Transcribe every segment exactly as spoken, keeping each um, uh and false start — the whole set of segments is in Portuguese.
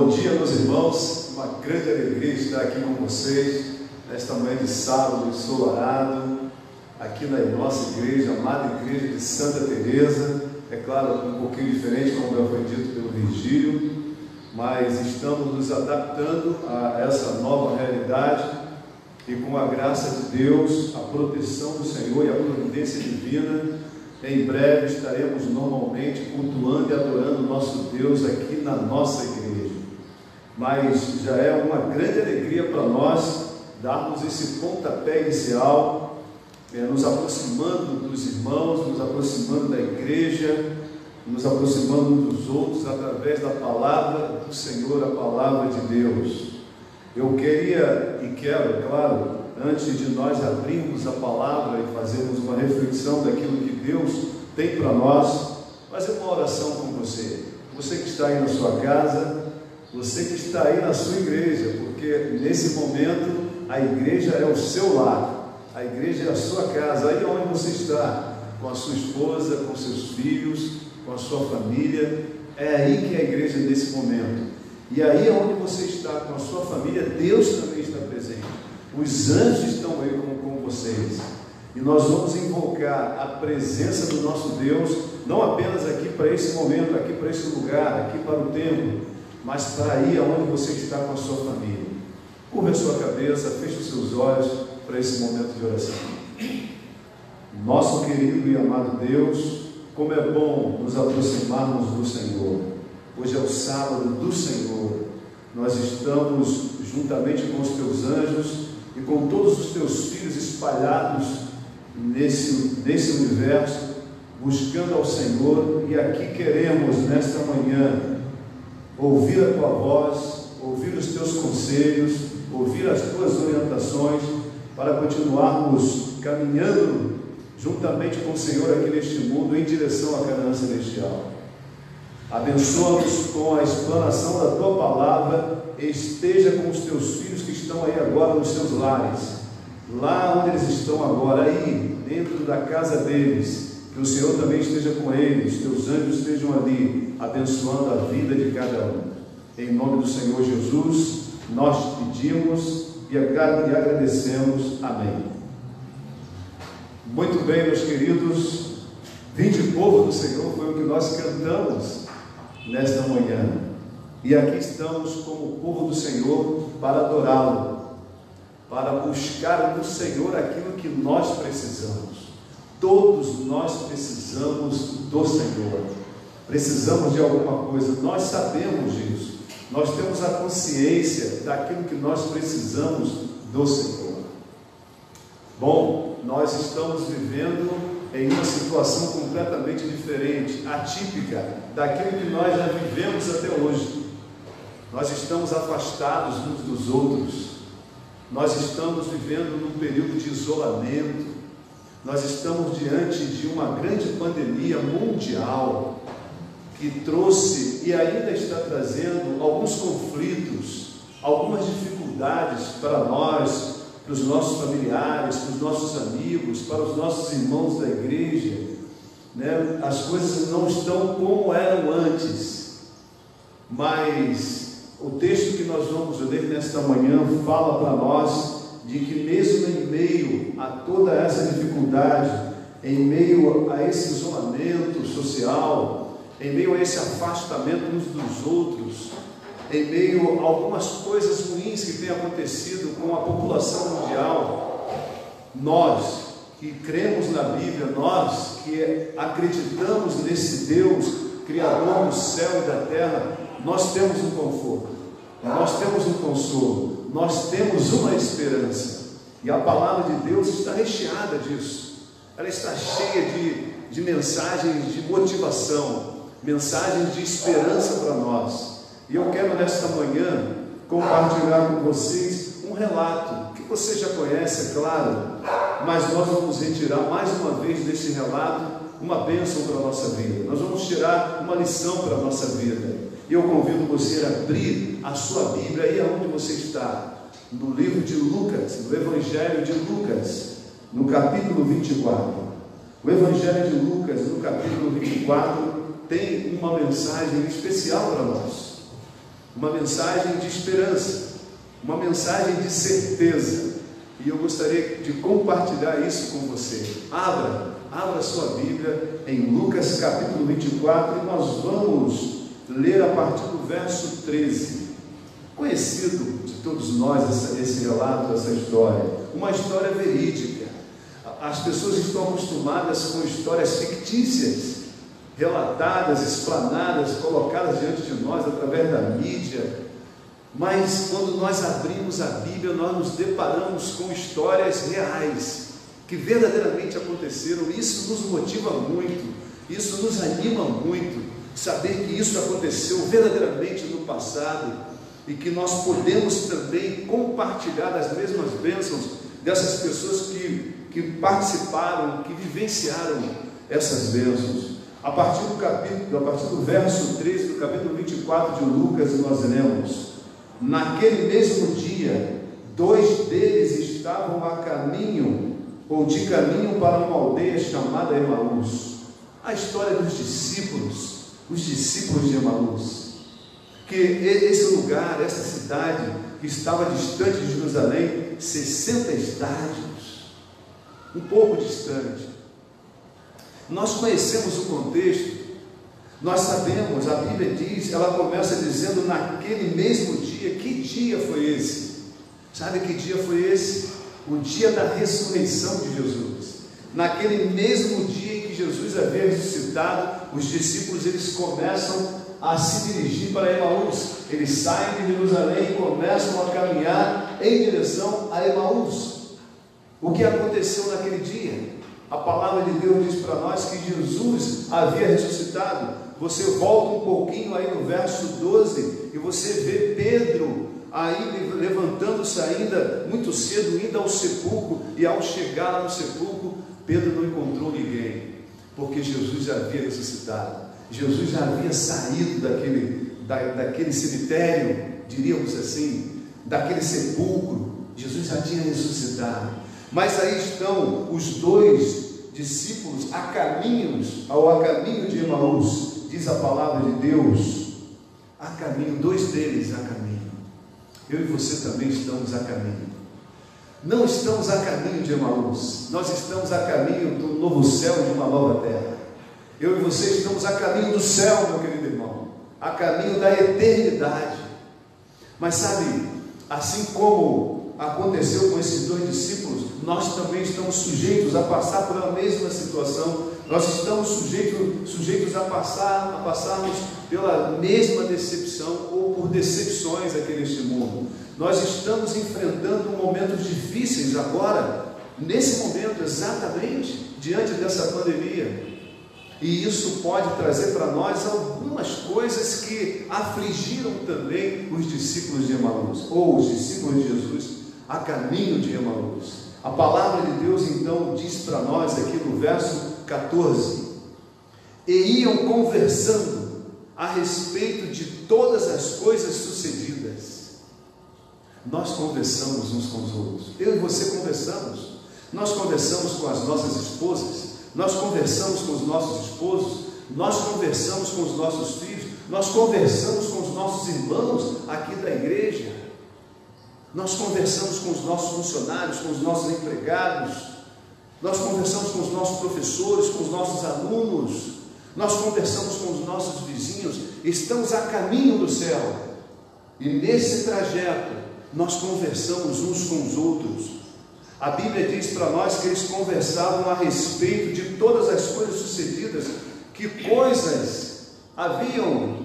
Bom dia, meus irmãos, uma grande alegria estar aqui com vocês, nesta manhã de sábado ensolarado, aqui na nossa igreja, amada igreja de Santa Teresa. É claro, um pouquinho diferente, como já foi dito pelo Virgílio, mas estamos nos adaptando a essa nova realidade e com a graça de Deus, a proteção do Senhor e a providência divina, em breve estaremos normalmente cultuando e adorando o nosso Deus aqui na nossa igreja. Mas já é uma grande alegria para nós darmos esse pontapé inicial, é, nos aproximando dos irmãos, nos aproximando da igreja, nos aproximando uns dos outros através da palavra do Senhor, a palavra de Deus. Eu queria e quero, claro, antes de nós abrirmos a palavra e fazermos uma reflexão daquilo que Deus tem para nós, fazer uma oração com você. Você que está aí na sua casa, você que está aí na sua igreja, porque nesse momento a igreja é o seu lar, a igreja é a sua casa, aí onde você está, com a sua esposa, com seus filhos, com a sua família, é aí que é a igreja nesse momento. E aí onde você está com a sua família, Deus também está presente. Os anjos estão aí com, com vocês. E nós vamos invocar a presença do nosso Deus, não apenas aqui para esse momento, aqui para esse lugar, aqui para o templo, mas para aí aonde você está com a sua família. Curva a sua cabeça, feche os seus olhos para esse momento de oração. Nosso querido e amado Deus, como é bom nos aproximarmos do Senhor. Hoje é o sábado do Senhor. Nós estamos juntamente com os teus anjos e com todos os teus filhos espalhados nesse, nesse universo, buscando ao Senhor, e aqui queremos nesta manhã ouvir a tua voz, ouvir os teus conselhos, ouvir as tuas orientações, para continuarmos caminhando juntamente com o Senhor aqui neste mundo, em direção à Canaã celestial. Abençoa-nos com a explanação da tua palavra, e esteja com os teus filhos que estão aí agora nos seus lares, lá onde eles estão agora, aí dentro da casa deles, que o Senhor também esteja com eles, os teus anjos estejam ali, abençoando a vida de cada um. Em nome do Senhor Jesus, nós pedimos e agradecemos. Amém. Muito bem, meus queridos, vinde povo do Senhor, foi o que nós cantamos nesta manhã. E aqui estamos como povo do Senhor para adorá-lo, para buscar no Senhor aquilo que nós precisamos. Todos nós precisamos do Senhor, precisamos de alguma coisa, nós sabemos disso, nós temos a consciência daquilo que nós precisamos do Senhor. Bom, nós estamos vivendo em uma situação completamente diferente, atípica daquilo que nós já vivemos até hoje. Nós estamos afastados uns dos outros, nós estamos vivendo num período de isolamento, nós estamos diante de uma grande pandemia mundial que trouxe e ainda está trazendo alguns conflitos, algumas dificuldades para nós, para os nossos familiares, para os nossos amigos, para os nossos irmãos da igreja, né? As coisas não estão como eram antes, mas o texto que nós vamos ler nesta manhã fala para nós de que mesmo em meio a toda essa dificuldade, em meio a esse isolamento social, em meio a esse afastamento uns dos outros, em meio a algumas coisas ruins que têm acontecido com a população mundial, nós que cremos na Bíblia, nós que acreditamos nesse Deus, Criador do céu e da terra, nós temos um conforto, nós temos um consolo, nós temos uma esperança, e a palavra de Deus está recheada disso, ela está cheia de, de mensagens de motivação, mensagens de esperança para nós. E eu quero nesta manhã compartilhar com vocês um relato que você já conhece, é claro, mas nós vamos retirar mais uma vez desse relato uma bênção para a nossa vida, nós vamos tirar uma lição para a nossa vida. E eu convido você a abrir a sua Bíblia aí aonde você está, no livro de Lucas, no Evangelho de Lucas, no capítulo vinte e quatro. O Evangelho de Lucas, no capítulo vinte e quatro, tem uma mensagem especial para nós. uma mensagem de esperança, uma mensagem de certeza. E eu gostaria de compartilhar isso com você. Abra, abra sua Bíblia em Lucas capítulo vinte e quatro e nós vamos ler a partir do verso treze. Conhecido de todos nós esse, esse relato, essa história, uma história verídica. As pessoas estão acostumadas com histórias fictícias, relatadas, explanadas, colocadas diante de nós através da mídia. Mas quando nós abrimos a Bíblia, nós nos deparamos com histórias reais, que verdadeiramente aconteceram. Isso nos motiva muito, isso nos anima muito, saber que isso aconteceu verdadeiramente no passado e que nós podemos também compartilhar das mesmas bênçãos dessas pessoas que, que participaram, que vivenciaram essas bênçãos. A partir do capítulo, a partir do verso treze do capítulo vinte e quatro de Lucas, nós lemos: naquele mesmo dia, dois deles estavam a caminho, ou de caminho para uma aldeia chamada Emaús. A história dos discípulos, os discípulos de Emaús, que esse lugar, essa cidade, que estava distante de Jerusalém, sessenta estádios, um pouco distante. Nós conhecemos o contexto, nós sabemos, a Bíblia diz, ela começa dizendo naquele mesmo dia. Que dia foi esse? Sabe que dia foi esse? O dia da ressurreição de Jesus. Naquele mesmo dia em que Jesus havia ressuscitado, os discípulos eles começam a se dirigir para Emaús. Eles saem de Jerusalém e começam a caminhar em direção a Emaús. O que aconteceu naquele dia? A palavra de Deus diz para nós que Jesus havia ressuscitado. Você volta um pouquinho aí no verso doze e você vê Pedro aí levantando-se ainda muito cedo, indo ao sepulcro, e ao chegar lá no sepulcro, Pedro não encontrou ninguém, porque Jesus já havia ressuscitado. Jesus já havia saído daquele, da, daquele cemitério, diríamos assim, daquele sepulcro. Jesus já tinha ressuscitado. Mas aí estão os dois discípulos a caminhos, ao a caminho de Emaús, diz a palavra de Deus, a caminho, dois deles a caminho. Eu e você também estamos a caminho. Não estamos a caminho de Emaús, nós estamos a caminho do novo céu e de uma nova terra. Eu e você estamos a caminho do céu, meu querido irmão, a caminho da eternidade. Mas sabe, assim como aconteceu com esses dois discípulos, nós também estamos sujeitos a passar por a mesma situação. Nós estamos sujeitos, sujeitos a, passar, a passarmos pela mesma decepção ou por decepções aqui neste mundo. Nós estamos enfrentando momentos difíceis agora, nesse momento exatamente, diante dessa pandemia. E isso pode trazer para nós algumas coisas que afligiram também os discípulos de Emaús, ou os discípulos de Jesus a caminho de Emaús. A palavra de Deus então diz para nós aqui no verso quatorze: e iam conversando a respeito de todas as coisas sucedidas. Nós conversamos uns com os outros, eu e você conversamos, nós conversamos com as nossas esposas, nós conversamos com os nossos esposos, nós conversamos com os nossos filhos, nós conversamos com os nossos irmãos aqui da igreja, nós conversamos com os nossos funcionários, com os nossos empregados, nós conversamos com os nossos professores, com os nossos alunos, nós conversamos com os nossos vizinhos. Estamos a caminho do céu, e nesse trajeto nós conversamos uns com os outros. A Bíblia diz para nós que eles conversavam a respeito de todas as coisas sucedidas, que coisas haviam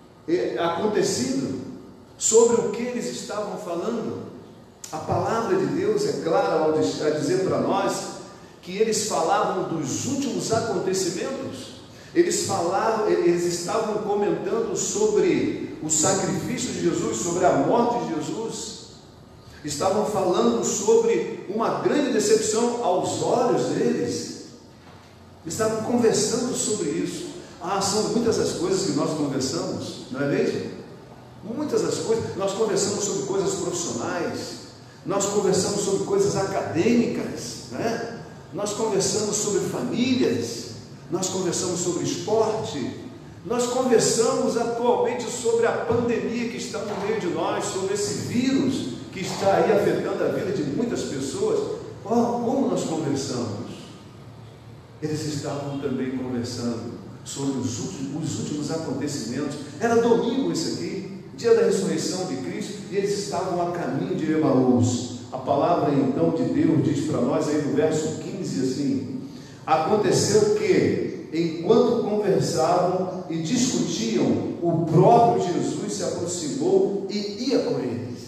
acontecido, sobre o que eles estavam falando. A palavra de Deus é clara ao dizer para nós que eles falavam dos últimos acontecimentos. Eles falavam, eles estavam comentando sobre o sacrifício de Jesus, sobre a morte de Jesus. Estavam falando sobre uma grande decepção aos olhos deles. Estavam conversando sobre isso. Ah, são muitas as coisas que nós conversamos, não é mesmo? Muitas das coisas. Nós conversamos sobre coisas profissionais, nós conversamos sobre coisas acadêmicas, né? Nós conversamos sobre famílias, nós conversamos sobre esporte, Nós conversamos atualmente sobre a pandemia que está no meio de nós, sobre esse vírus que está aí afetando a vida de muitas pessoas. Oh, como nós conversamos? Eles estavam também conversando sobre os últimos, os últimos acontecimentos. Era domingo isso aqui, dia da ressurreição de Cristo, e eles estavam a caminho de Emaús. A palavra então de Deus diz para nós aí no verso quinze assim: aconteceu que, enquanto conversavam e discutiam, o próprio Jesus se aproximou e ia com eles.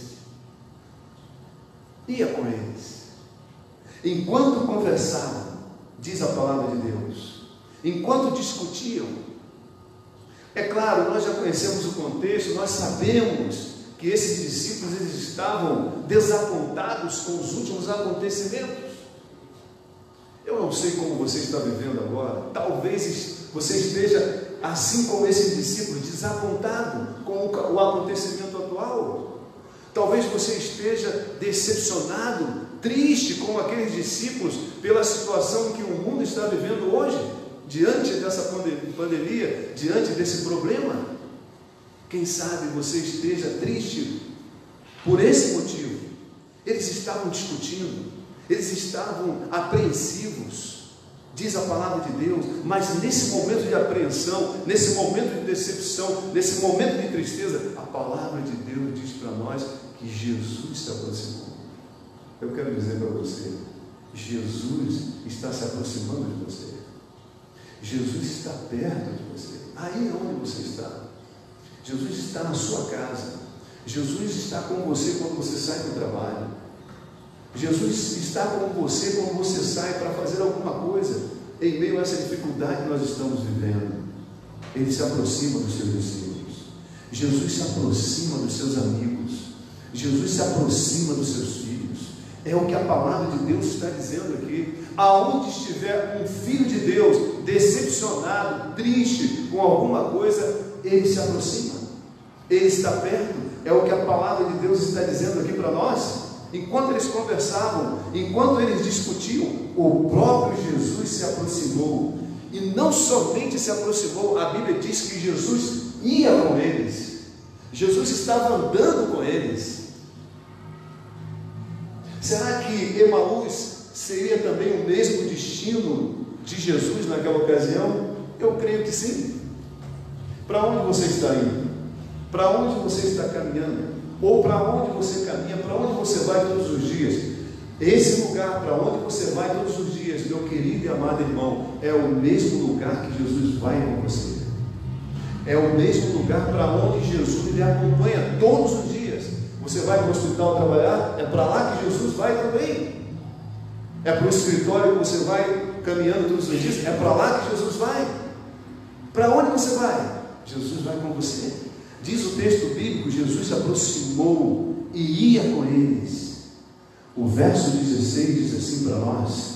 Ia com eles. Enquanto conversavam, diz a palavra de Deus, enquanto discutiam. É claro, nós já conhecemos o contexto, nós sabemos que esses discípulos eles estavam desapontados com os últimos acontecimentos. Eu não sei como você está vivendo agora. Talvez você esteja assim como esses discípulos, desapontado com o acontecimento atual. Talvez você esteja decepcionado, triste como aqueles discípulos pela situação que o mundo está vivendo hoje, diante dessa pandemia, diante desse problema. Quem sabe você esteja triste por esse motivo. Eles estavam discutindo, eles estavam apreensivos, diz a palavra de Deus, mas nesse momento de apreensão, nesse momento de decepção, nesse momento de tristeza, a palavra de Deus diz para nós que Jesus se aproximou. Eu quero dizer para você, Jesus está se aproximando de você. Jesus está perto de você, aí onde você está. Jesus está na sua casa. Jesus está com você quando você sai do trabalho. Jesus está com você quando você sai para fazer alguma coisa, em meio a essa dificuldade que nós estamos vivendo. Ele se aproxima dos seus discípulos. Jesus se aproxima dos seus amigos. Jesus se aproxima dos seus filhos. É o que a palavra de Deus está dizendo aqui. Aonde estiver um filho de Deus decepcionado, triste com alguma coisa, ele se aproxima, ele está perto. É o que a palavra de Deus está dizendo aqui para nós. Enquanto eles conversavam, enquanto eles discutiam, o próprio Jesus se aproximou. E não somente se aproximou, a Bíblia diz que Jesus ia com eles. Jesus estava andando com eles. Será que Emaús seria também o mesmo destino de Jesus naquela ocasião? Eu creio que sim. Para onde você está indo? Para onde você está caminhando? Ou para onde você caminha? Para onde você vai todos os dias? Esse lugar para onde você vai todos os dias, meu querido e amado irmão, é o mesmo lugar que Jesus vai com você. É o mesmo lugar para onde Jesus lhe acompanha todos os dias. Você vai para o hospital trabalhar, é para lá que Jesus vai também. É para o escritório que você vai caminhando todos os dias, é para lá que Jesus vai. Para onde você vai? Jesus vai com você. Diz o texto bíblico, Jesus se aproximou e ia com eles. O verso dezesseis diz assim para nós: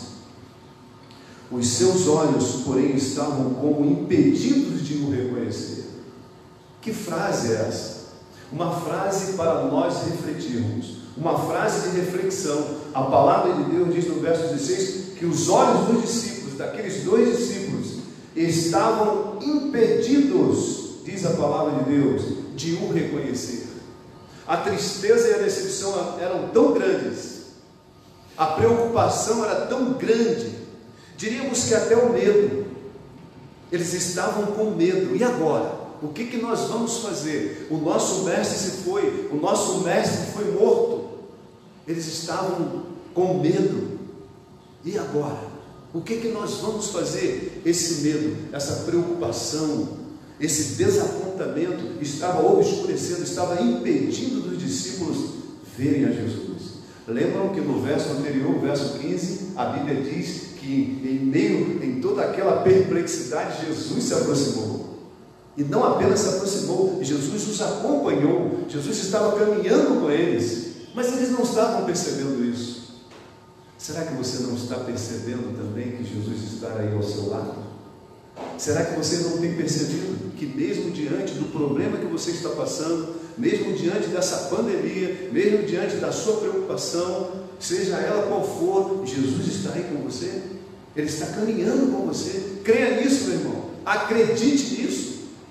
os seus olhos, porém, estavam como impedidos de o reconhecer. Que frase é essa? Uma frase para nós refletirmos, uma frase de reflexão. A palavra de Deus diz no verso dezesseis que os olhos dos discípulos, daqueles dois discípulos, estavam impedidos, diz a palavra de Deus, de o reconhecer. A tristeza e a decepção eram tão grandes, a preocupação era tão grande, diríamos que até o medo. Eles estavam com medo. E agora? O que, que nós vamos fazer? O nosso mestre se foi, o nosso mestre foi morto. Eles estavam com medo. E agora? O que, que nós vamos fazer? Esse medo, essa preocupação, esse desapontamento estava obscurecendo, estava impedindo dos discípulos verem a Jesus. Lembram que no verso anterior, verso quinze, a Bíblia diz que em meio, em toda aquela perplexidade, Jesus se aproximou. E não apenas se aproximou, Jesus os acompanhou. Jesus estava caminhando com eles, mas eles não estavam percebendo isso. Será que você não está percebendo também que Jesus está aí ao seu lado? Será que você não tem percebido que mesmo diante do problema que você está passando, mesmo diante dessa pandemia, mesmo diante da sua preocupação, seja ela qual for, Jesus está aí com você? Ele está caminhando com você. Creia nisso, meu irmão. Acredite nisso.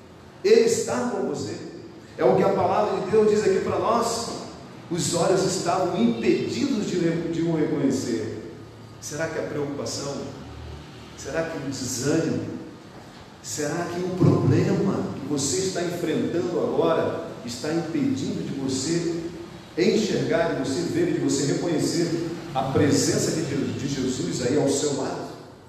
Ele está com você. É o que a palavra de Deus diz aqui para nós. Os olhos estavam impedidos de, de o reconhecer. Será que a preocupação? Será que o desânimo? Será que o problema que você está enfrentando agora está impedindo de você enxergar, de você ver, de você reconhecer a presença de Jesus aí ao seu lado?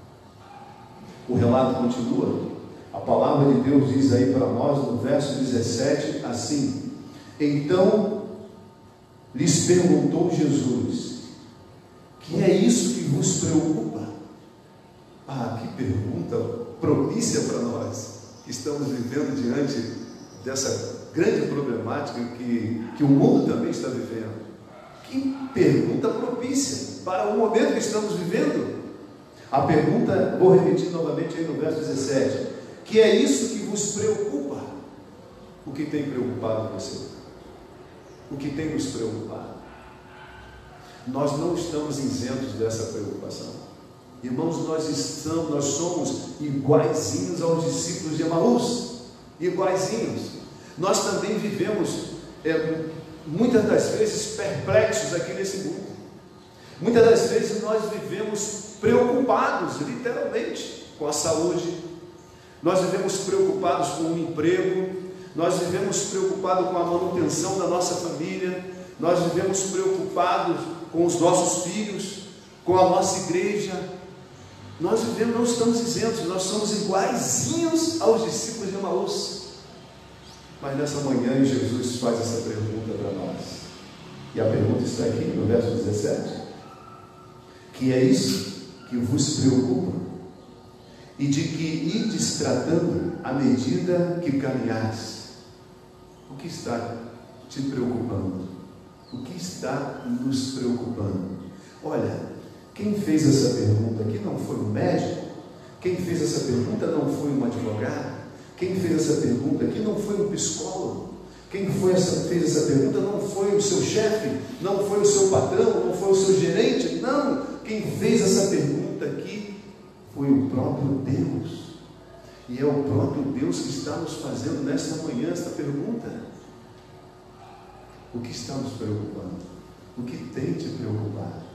O relato continua. A palavra de Deus diz aí para nós no verso dezessete assim: então lhes perguntou Jesus: que é isso que vos preocupa? Ah, que pergunta propícia para nós que estamos vivendo diante dessa grande problemática que, que o mundo também está vivendo. Que pergunta propícia para o momento que estamos vivendo. A pergunta, vou repetir novamente aí no verso dezessete: que é isso que vos preocupa? O que tem preocupado você? O que tem nos preocupado? Nós não estamos isentos dessa preocupação. Irmãos, nós estamos, nós somos iguaizinhos aos discípulos de Emaús, iguaizinhos. Nós também vivemos, é, muitas das vezes, perplexos aqui nesse mundo. Muitas das vezes nós vivemos preocupados, literalmente, com a saúde. Nós vivemos preocupados com o emprego. Nós vivemos preocupados com a manutenção da nossa família. Nós vivemos preocupados com os nossos filhos, com a nossa igreja. Nós vivemos, não estamos isentos, nós somos iguaizinhos aos discípulos de Emaús. Mas nessa manhã Jesus faz essa pergunta para nós. E a pergunta está aqui no verso dezessete: que é isso que vos preocupa? E de que ides tratando à medida que caminhais? O que está te preocupando? O que está nos preocupando? Olha, quem fez essa pergunta aqui não foi um médico. Quem fez essa pergunta não foi um advogado. Quem fez essa pergunta aqui não foi um psicólogo. Quem foi essa, fez essa pergunta não foi o seu chefe, não foi o seu patrão, não foi o seu gerente. Não, quem fez essa pergunta aqui foi o próprio Deus. E é o próprio Deus que está nos fazendo nesta manhã esta pergunta. O que está nos preocupando? O que tem te preocupado?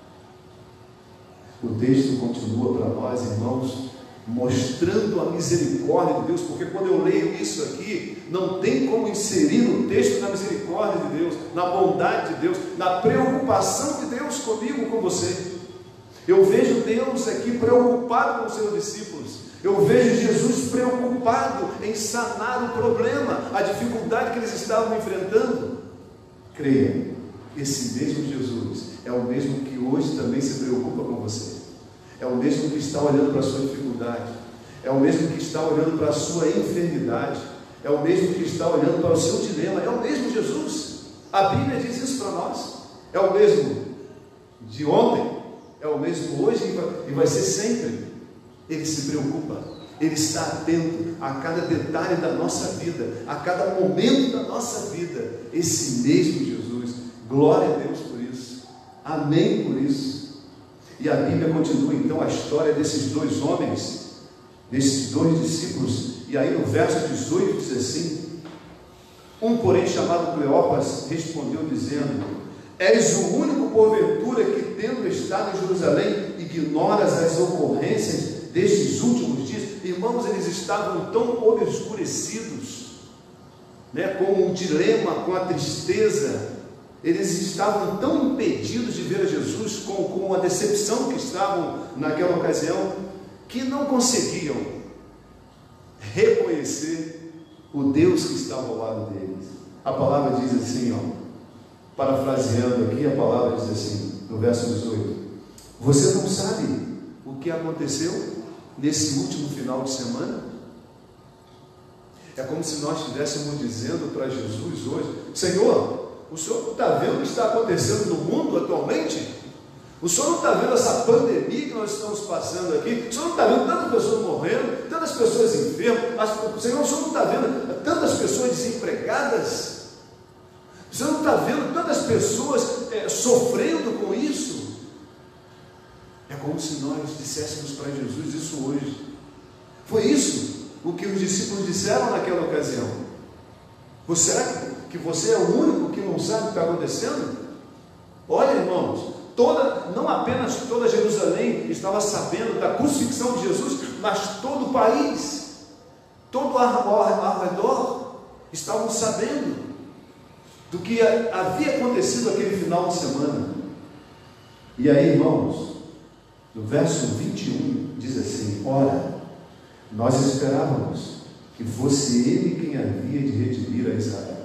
O texto continua para nós, irmãos, mostrando a misericórdia de Deus, porque quando eu leio isso aqui, não tem como inserir o texto na misericórdia de Deus, na bondade de Deus, na preocupação de Deus comigo, com você. Eu vejo Deus aqui preocupado com os seus discípulos. Eu vejo Jesus preocupado em sanar o problema, a dificuldade que eles estavam enfrentando. Creia, esse mesmo Jesus é o mesmo que hoje também se preocupa com você. É o mesmo que está olhando para a sua dificuldade. É o mesmo que está olhando para a sua enfermidade. É o mesmo que está olhando para o seu dilema. É o mesmo Jesus. A Bíblia diz isso para nós. É o mesmo de ontem, é o mesmo hoje e vai ser sempre. Ele se preocupa, ele está atento a cada detalhe da nossa vida, a cada momento da nossa vida. Esse mesmo Jesus, glória a Deus por isso, amém por isso. E a Bíblia continua então a história desses dois homens, desses dois discípulos, e aí no verso dezoito diz assim: um porém chamado Cleopas respondeu dizendo: és o único porventura que, tendo estado em Jerusalém, ignoras as ocorrências destes últimos dias? Irmãos, eles estavam tão obscurecidos, né, com o dilema, com a tristeza. Eles estavam tão impedidos de ver a Jesus, com, com a decepção que estavam naquela ocasião, que não conseguiam reconhecer o Deus que estava ao lado deles. A palavra diz assim, ó, parafraseando aqui, a palavra diz assim, no verso dezoito: você não sabe o que aconteceu nesse último final de semana? É como se nós estivéssemos dizendo para Jesus hoje: Senhor, o Senhor não está vendo o que está acontecendo no mundo atualmente? O Senhor não está vendo essa pandemia que nós estamos passando aqui? O Senhor não está vendo tantas pessoas morrendo, tantas pessoas enfermas? O Senhor, o Senhor não está vendo tantas pessoas desempregadas? O Senhor não está vendo tantas pessoas é, sofrendo com isso? É como se nós disséssemos para Jesus isso hoje. Foi isso o que os discípulos disseram naquela ocasião. Você, será que você é o único que não sabe o que está acontecendo? Olha, irmãos, toda, não apenas toda Jerusalém estava sabendo da crucifixão de Jesus, mas todo o país, todo ao, ao redor, estavam sabendo do que havia acontecido aquele final de semana. E aí, irmãos, no verso vinte e um, diz assim: ora, nós esperávamos que fosse ele quem havia de redimir a Israel.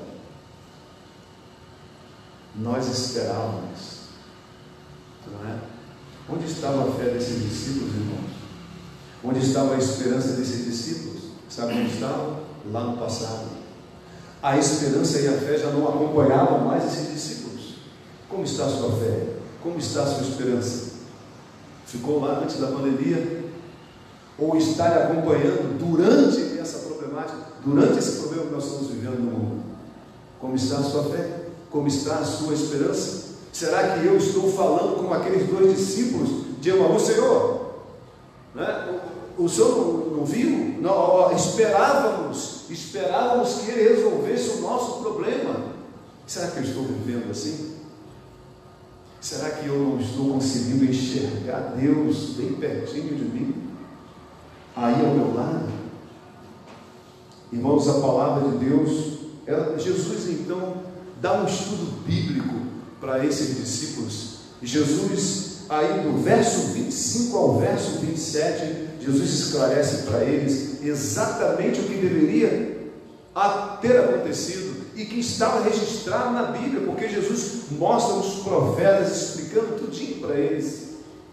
Nós esperávamos, não é? Onde estava a fé desses discípulos, irmãos? Onde estava a esperança desses discípulos? Sabe onde estavam? Lá no passado. A esperança e a fé já não acompanhavam mais esses discípulos. Como está a sua fé? Como está a sua esperança? Ficou lá antes da pandemia? Ou está lhe acompanhando durante essa problemática, durante esse problema que nós estamos vivendo no mundo? Como está a sua fé? Como está a sua esperança? Será que eu estou falando com aqueles dois discípulos de Emaús? Senhor, né? o, o Senhor não, não viu? Não, esperávamos, esperávamos que Ele resolvesse o nosso problema. Será que eu estou vivendo assim? Será que eu não estou conseguindo enxergar Deus bem pertinho de mim, aí ao meu lado? Irmãos, a palavra de Deus, ela, Jesus então dá um estudo bíblico para esses discípulos. Jesus, aí do verso vinte e cinco ao verso vinte e sete, Jesus esclarece para eles exatamente o que deveria ter acontecido e que estava registrado na Bíblia, porque Jesus mostra os profetas explicando tudinho para eles.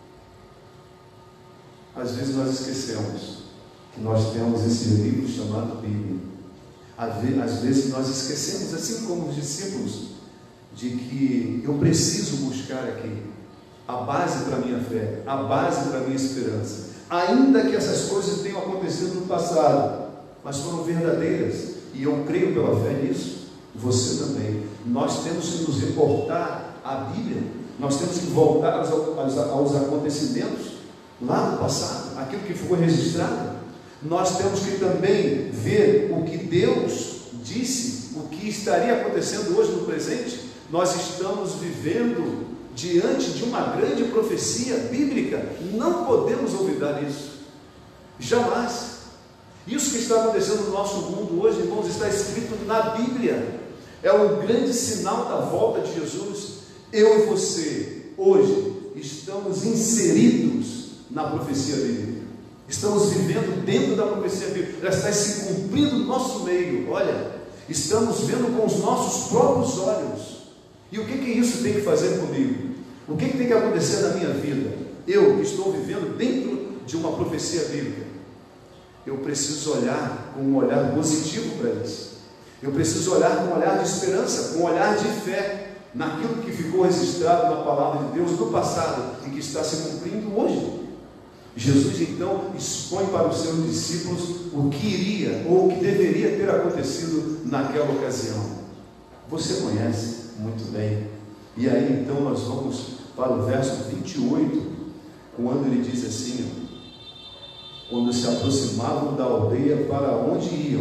Às vezes nós esquecemos que nós temos esse livro chamado Bíblia. Às vezes nós esquecemos, assim como os discípulos, de que eu preciso buscar aqui a base para a minha fé, a base para a minha esperança, ainda que essas coisas tenham acontecido no passado, mas foram verdadeiras, e eu creio pela fé nisso. Você também. Nós temos que nos reportar à Bíblia, nós temos que voltar aos, aos, aos acontecimentos lá no passado, aquilo que foi registrado. Nós temos que também ver o que Deus disse, o que estaria acontecendo hoje no presente. Nós estamos vivendo diante de uma grande profecia bíblica, não podemos olvidar isso, jamais. Isso que está acontecendo no nosso mundo hoje, irmãos, está escrito na Bíblia. É um grande sinal da volta de Jesus. Eu e você, hoje, estamos inseridos na profecia bíblica. Estamos vivendo dentro da profecia bíblica. Ela está se cumprindo no nosso meio. Olha, estamos vendo com os nossos próprios olhos. E o que que isso tem que fazer comigo? O que que tem que acontecer na minha vida? Eu estou vivendo dentro de uma profecia bíblica. Eu preciso olhar com um olhar positivo para isso. Eu preciso olhar com um olhar de esperança, com um olhar de fé, naquilo que ficou registrado na palavra de Deus no passado e que está se cumprindo hoje. Jesus então expõe para os seus discípulos o que iria ou o que deveria ter acontecido naquela ocasião. Você conhece muito bem. E aí então nós vamos para o verso vinte e oito, quando ele diz assim: quando se aproximavam da aldeia para onde iam,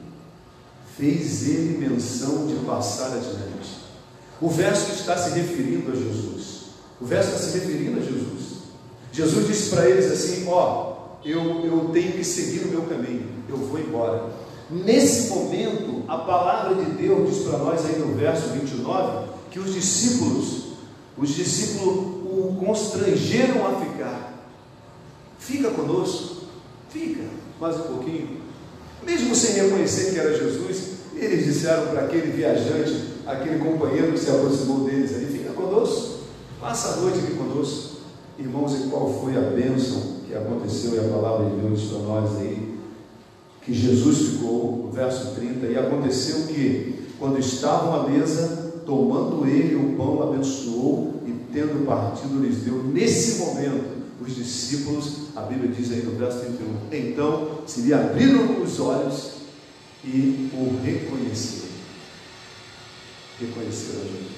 fez ele menção de passar adiante. O verso está se referindo a Jesus. O verso está se referindo a Jesus. Jesus disse para eles assim: ó, eu, eu tenho que seguir o meu caminho, eu vou embora. Nesse momento, a palavra de Deus diz para nós aí no verso vinte e nove, que os discípulos, os discípulos o constrangeram a ficar. Fica conosco, fica mais um pouquinho. Mesmo sem reconhecer que era Jesus, eles disseram para aquele viajante, aquele companheiro que se aproximou deles ali: fica conosco, passa a noite aqui conosco. Irmãos, e qual foi a bênção que aconteceu? E a palavra de Deus diz para nós aí, que Jesus ficou, no verso trinta, e aconteceu que, quando estavam à mesa, tomando ele o pão, abençoou, e tendo partido, lhes deu. Nesse momento, os discípulos, a Bíblia diz aí no verso trinta e um, então se lhe abriram os olhos e o reconheceram. Reconheceram a Jesus.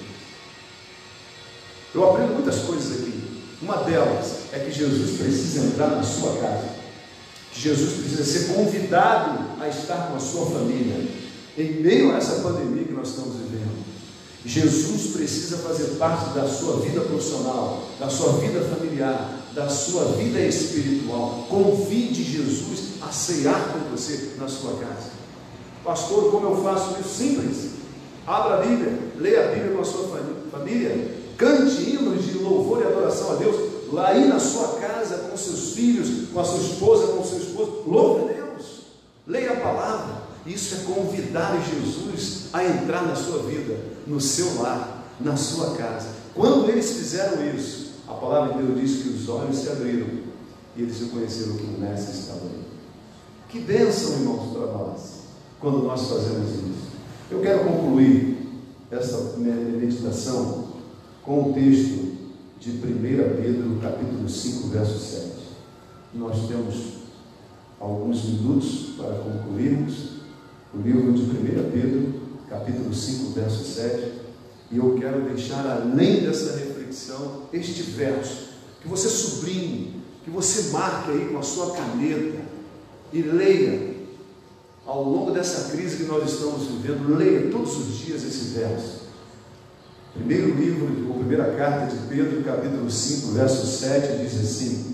Eu aprendo muitas coisas aqui. Uma delas é que Jesus precisa entrar na sua casa. Jesus precisa ser convidado a estar com a sua família, em meio a essa pandemia que nós estamos vivendo. Jesus precisa fazer parte da sua vida profissional, da sua vida familiar, da sua vida espiritual. Convide Jesus a ceiar com você na sua casa. Pastor, como eu faço isso? Simples. Abra a Bíblia, leia a Bíblia com a sua família, cante hinos de louvor e adoração a Deus, lá aí na sua casa, com seus filhos, com a sua esposa, com o seu esposo. Louve a Deus, leia a palavra. Isso é convidar Jesus a entrar na sua vida, no seu lar, na sua casa. Quando eles fizeram isso, a palavra de Deus diz que os olhos se abriram e eles reconheceram que o Mestre estava ali. Que bênção, irmãos, para nós, quando nós fazemos isso. Eu quero concluir essa meditação com o texto de primeira Pedro, capítulo cinco, verso sete. Nós temos alguns minutos para concluirmos o livro de primeira Pedro, capítulo cinco, verso sete, e eu quero deixar, além dessa reflexão, este verso, que você sublinhe, que você marque aí com a sua caneta, e leia, ao longo dessa crise que nós estamos vivendo, leia todos os dias esse verso. Primeiro livro, ou primeira carta de Pedro, capítulo cinco, verso sete, diz assim: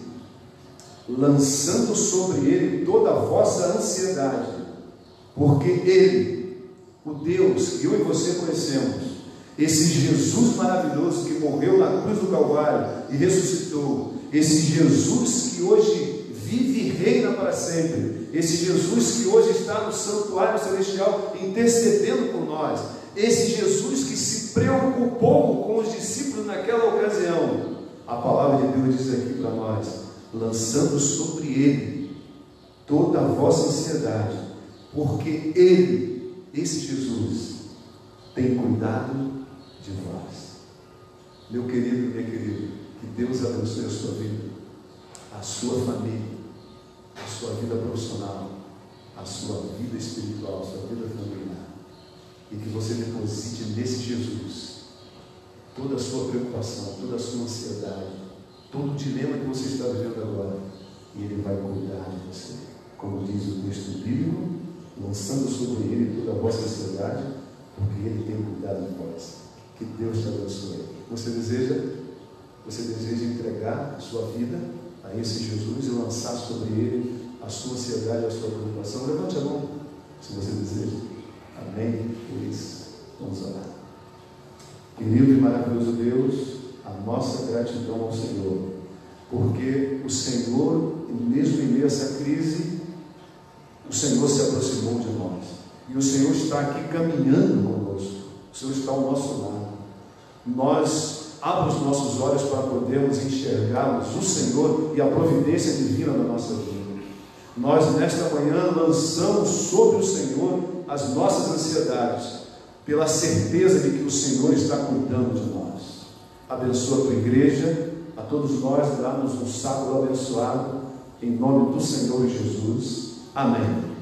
lançando sobre ele toda a vossa ansiedade, porque Ele, o Deus que eu e você conhecemos, esse Jesus maravilhoso que morreu na cruz do Calvário e ressuscitou, esse Jesus que hoje vive e reina para sempre, esse Jesus que hoje está no santuário celestial intercedendo por nós, esse Jesus que se preocupou com os discípulos naquela ocasião, a palavra de Deus diz aqui para nós: lançando sobre Ele toda a vossa ansiedade, porque Ele, esse Jesus, tem cuidado de vós. Meu querido, minha querida, que Deus abençoe a sua vida, a sua família, a sua vida profissional, a sua vida espiritual, a sua vida familiar, e que você deposite nesse Jesus toda a sua preocupação, toda a sua ansiedade, todo o dilema que você está vivendo agora, e Ele vai cuidar de você, como diz o texto bíblico, lançando sobre Ele toda a vossa ansiedade, porque Ele tem cuidado de vós. Que Deus te abençoe. Você deseja, você deseja entregar a sua vida a esse Jesus e lançar sobre Ele a sua ansiedade, a sua preocupação? Levante a mão, se você deseja. Amém? Por isso, vamos orar. Querido e maravilhoso Deus, a nossa gratidão ao Senhor, porque o Senhor, mesmo em meio a essa crise, o Senhor se aproximou de nós, e o Senhor está aqui caminhando conosco, o Senhor está ao nosso lado. Nós, abra os nossos olhos para podermos enxergarmos o Senhor e a providência divina na nossa vida. Nós, nesta manhã, lançamos sobre o Senhor as nossas ansiedades, pela certeza de que o Senhor está cuidando de nós. Abençoa a tua igreja, a todos nós, dá-nos um sábado abençoado, em nome do Senhor Jesus. Amém.